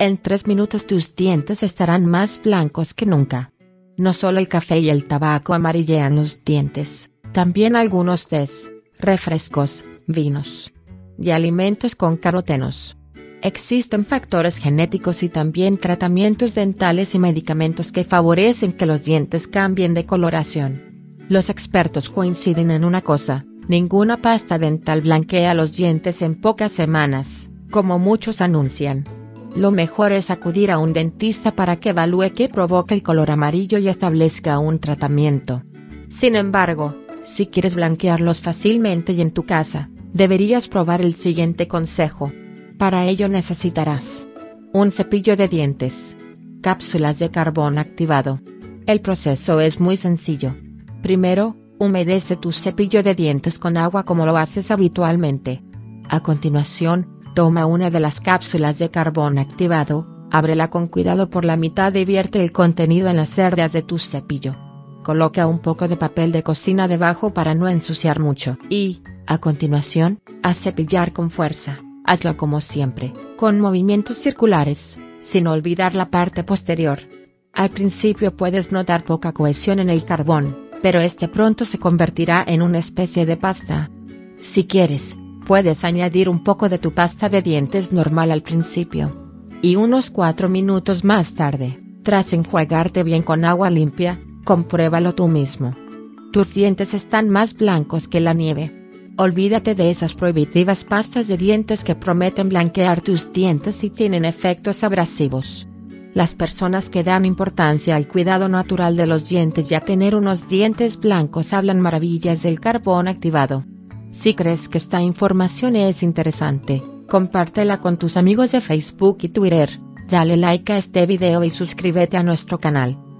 En 3 minutos tus dientes estarán más blancos que nunca. No solo el café y el tabaco amarillean los dientes, también algunos tés, refrescos, vinos y alimentos con carotenos. Existen factores genéticos y también tratamientos dentales y medicamentos que favorecen que los dientes cambien de coloración. Los expertos coinciden en una cosa: ninguna pasta dental blanquea los dientes en pocas semanas, como muchos anuncian. Lo mejor es acudir a un dentista para que evalúe qué provoca el color amarillo y establezca un tratamiento. Sin embargo, si quieres blanquearlos fácilmente y en tu casa, deberías probar el siguiente consejo. Para ello necesitarás un cepillo de dientes, cápsulas de carbón activado. El proceso es muy sencillo. Primero, humedece tu cepillo de dientes con agua como lo haces habitualmente. A continuación, toma una de las cápsulas de carbón activado, ábrela con cuidado por la mitad y vierte el contenido en las cerdas de tu cepillo. Coloca un poco de papel de cocina debajo para no ensuciar mucho y, a continuación, haz cepillar con fuerza. Hazlo como siempre, con movimientos circulares, sin olvidar la parte posterior. Al principio puedes notar poca cohesión en el carbón, pero este pronto se convertirá en una especie de pasta. Si quieres, puedes añadir un poco de tu pasta de dientes normal al principio. Y unos 4 minutos más tarde, tras enjuagarte bien con agua limpia, compruébalo tú mismo. Tus dientes están más blancos que la nieve. Olvídate de esas prohibitivas pastas de dientes que prometen blanquear tus dientes y tienen efectos abrasivos. Las personas que dan importancia al cuidado natural de los dientes y a tener unos dientes blancos hablan maravillas del carbón activado. Si crees que esta información es interesante, compártela con tus amigos de Facebook y Twitter, dale like a este video y suscríbete a nuestro canal.